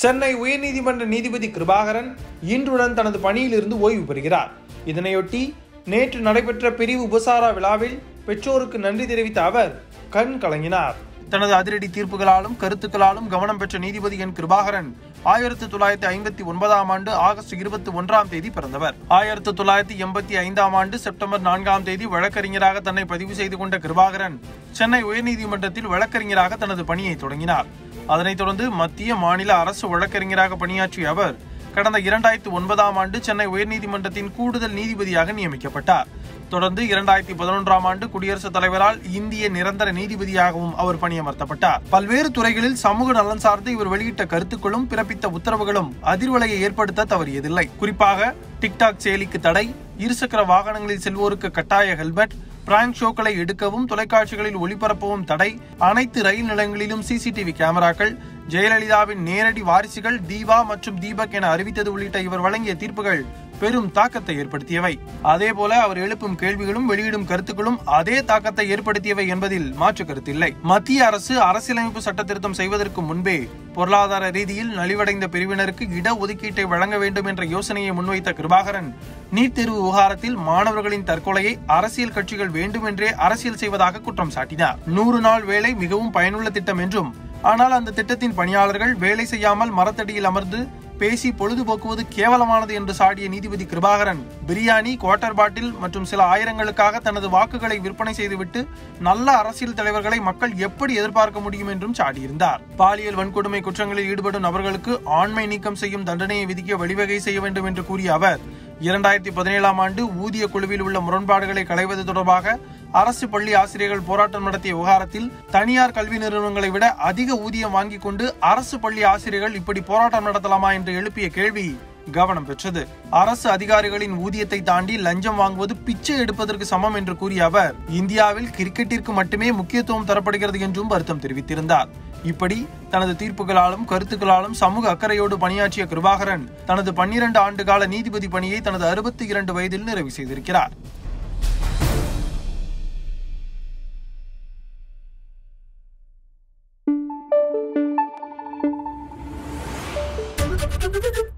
சென்னை உயர்நீதிமன்ற நீதிபதி கிருபாகரன் இன்றுடன் தனது பணியிலிருந்து ஓய்வு பெறுகிறார். இதனையொட்டி நேற்று நடைபெற்ற பிரிவு உபசாரா விழாவில் பெற்றோருக்கு நன்றி தெரிவித்த அவர் கண் கலங்கினார். தனது அதிரடி தீர்ப்புகளாலும் கருத்துக்களாலும் கவனம் பெற்ற நீதிபதி என் கிருபாகரன் 1959ஆம் ஆண்டு ஆகஸ்ட் 21ஆம் தேதி பிறந்தவர். 1985ஆம் ஆண்டு செப்டம்பர் 4ஆம் தேதி வழக்கறிஞராக தன்னை பதிவு செய்து கொண்ட கிருபாகரன் சென்னை உயர்நீதிமன்றத்தில் வழக்கறிஞராக தனது பணியை தொடங்கினார். அதனைத் தொடர்ந்து மத்திய மாநில அரசு வழக்கறிஞராக பணியாற்றிய அவர் கடந்த 2009ஆம் ஆண்டு சென்னை உயர்நீதிமன்றத்தின் கூடுதல் நீதிபதியாக நியமிக்கப்பட்டார். தொடர்ந்து 2011ஆம் ஆண்டு குடியரசுத் தலைவரால் இந்திய நிரந்தர நீதிபதியாகவும் அவர் பணியமர்த்தப்பட்டார். பல்வேறு துறைகளில் சமூக நலன் சார்ந்து இவர் வெளியிட்ட கருத்துக்களும் பிறப்பித்த உத்தரவுகளும் அதிர்வலையை ஏற்படுத்த தவறியதில்லை. குறிப்பாக டிக்டாக் செயலிக்கு தடை, இருசக்கர வாகனங்களில் செல்வோருக்கு கட்டாய ஹெல்மெட், பிராங்க் ஷோக்களை எடுக்கவும் தொலைக்காட்சிகளில் ஒளிபரப்பவும் தடை, அனைத்து ரயில் நிலையங்களிலும் சிசிடிவி கேமராக்கள், ஜெயலலிதாவின் நேரடி வாரிசுகள் தீபா மற்றும் தீபக் என அறிவித்தது உள்ளிட்ட இவர் வழங்கிய தீர்ப்புகள் பெரும் தாக்கத்தை ஏற்படுத்தியவை. அதேபோல அவர் எழுப்பும் கேள்விகளும் வெளியிடும் கருத்துக்களும் அதே தாக்கத்தை ஏற்படுத்தியவை என்பதில் மாற்று கருத்தில்லை. மத்திய அரசு அரசியலமைப்பு சட்ட திருத்தம் செய்வதற்கு முன்பே பொருளாதார ரீதியில் நலிவடைந்த பிரிவினருக்கு இட ஒதுக்கீட்டை வழங்க வேண்டும் என்ற யோசனையை முன்வைத்த கிருபாகரன் நீட் தேர்வு விவகாரத்தில் மாணவர்களின் தற்கொலையை அரசியல் கட்சிகள் வேண்டுமென்றே அரசியல் செய்வதாக குற்றம் சாட்டினார். 100 நாள் வேலை மிகவும் பயனுள்ள திட்டம் என்றும், ஆனால் அந்த திட்டத்தின் பணியாளர்கள் வேலை செய்யாமல் மரத்தடியில் அமர்ந்து பேசி பொழுதுபோக்குவது கேவலமானது என்று சாடிய நீதிபதி கிருபாகரன் பிரியாணி, குவார்டர் பாட்டில் மற்றும் சில ஆயிரங்களுக்காக தனது வாக்குகளை விற்பனை செய்துவிட்டு நல்ல அரசியல் தலைவர்களை மக்கள் எப்படி எதிர்பார்க்க முடியும் என்றும் சாடியிருந்தார். பாலியல் வன்கொடுமை குற்றங்களில் ஈடுபடும் நபர்களுக்கு ஆண்மை நீக்கம் செய்யும் தண்டனையை விதிக்க வழிவகை செய்ய வேண்டும் என்று கூறிய அவர் 2017ஆம் ஆண்டு ஊதிய குழுவில் உள்ள முரண்பாடுகளை களைவது தொடர்பாக அரசு பள்ளி ஆசிரியர்கள் போராட்டம் நடத்திய விவகாரத்தில் தனியார் கல்வி நிறுவனங்களை விட அதிக ஊதியம் வாங்கிக் கொண்டு அரசு பள்ளி ஆசிரியர்கள் இப்படி போராட்டம் நடத்தலாமா என்று எழுப்பிய கேள்வி கவனம் பெற்றது. அரசு அதிகாரிகளின் ஊதியத்தை தாண்டி லஞ்சம் வாங்குவது பிச்சை எடுப்பதற்கு சமம் என்று கூறிய அவர் இந்தியாவில் கிரிக்கெட்டிற்கு மட்டுமே முக்கியத்துவம் தரப்படுகிறது என்றும் வருத்தம் தெரிவித்திருந்தார். இப்படி தனது தீர்ப்புகளாலும் கருத்துக்களாலும் சமூக அக்கறையோடு பணியாற்றிய கிருபாகரன் தனது 12 ஆண்டுகால நீதிபதி பணியை தனது 62 வயதில் நிறைவு செய்திருக்கிறார். Thank you.